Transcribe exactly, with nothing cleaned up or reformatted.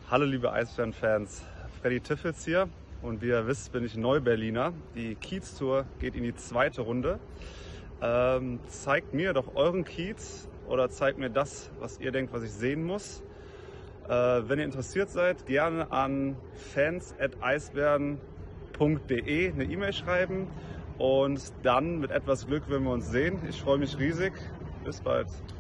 Hallo liebe Eisbären-Fans, Freddy Tiffels hier und wie ihr wisst, bin ich Neu-Berliner. Die Kiez-Tour geht in die zweite Runde. Ähm, zeigt mir doch euren Kiez oder zeigt mir das, was ihr denkt, was ich sehen muss. Äh, wenn ihr interessiert seid, gerne an fans at eisbären punkt de eine E-Mail schreiben und dann mit etwas Glück werden wir uns sehen. Ich freue mich riesig. Bis bald.